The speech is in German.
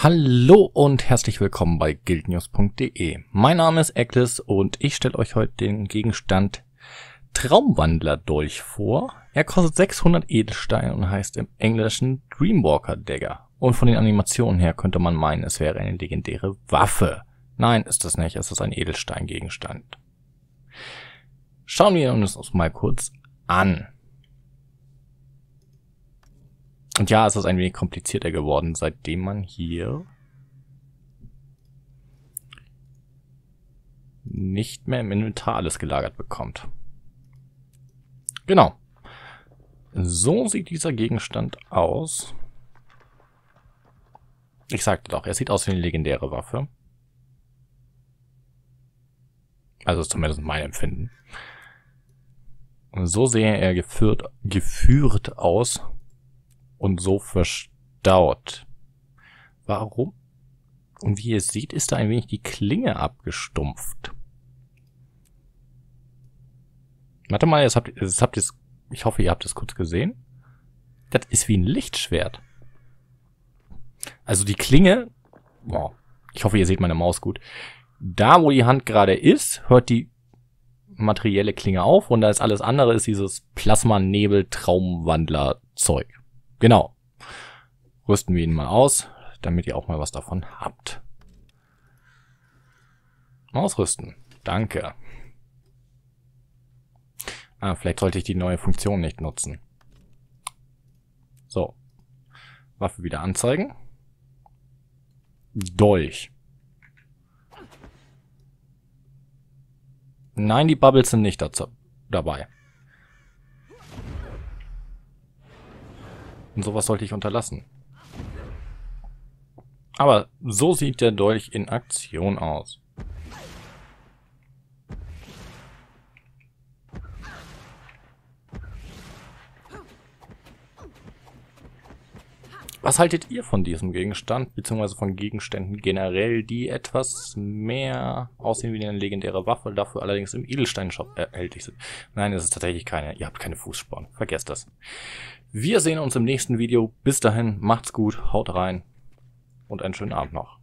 Hallo und herzlich willkommen bei guildnews.de. Mein Name ist Eklis und ich stelle euch heute den Gegenstand Traumwandler-Dolch vor. Er kostet 600 Edelsteine und heißt im Englischen Dreamwalker Dagger. Und von den Animationen her könnte man meinen, es wäre eine legendäre Waffe. Nein, ist es nicht, es ist ein Edelsteingegenstand. Schauen wir uns das mal kurz an. Und ja, es ist ein wenig komplizierter geworden, seitdem man hier nicht mehr im Inventar alles gelagert bekommt. Genau. So sieht dieser Gegenstand aus. Ich sagte doch, er sieht aus wie eine legendäre Waffe. Also ist zumindest mein Empfinden. Und so sehe er geführt aus. Und so verstaut. Warum? Und wie ihr seht, ist da ein wenig die Klinge abgestumpft. Warte mal, ich hoffe, ihr habt es kurz gesehen. Das ist wie ein Lichtschwert. Also die Klinge, wow, ich hoffe, ihr seht meine Maus gut. Da, wo die Hand gerade ist, hört die materielle Klinge auf und da ist alles andere, ist dieses Plasma-Nebel-Traumwandler-Zeug. Genau. Rüsten wir ihn mal aus, damit ihr auch mal was davon habt. Ausrüsten. Danke. Vielleicht sollte ich die neue Funktion nicht nutzen. So. Waffe wieder anzeigen. Dolch. Nein, die Bubbles sind nicht dabei. Und sowas sollte ich unterlassen. Aber so sieht der Dolch in Aktion aus. Was haltet ihr von diesem Gegenstand, beziehungsweise von Gegenständen generell, die etwas mehr aussehen wie eine legendäre Waffe, dafür allerdings im Edelstein-Shop erhältlich sind? Nein, es ist tatsächlich keine. Ihr habt keine Fußspuren. Vergesst das. Wir sehen uns im nächsten Video. Bis dahin, macht's gut, haut rein und einen schönen Abend noch.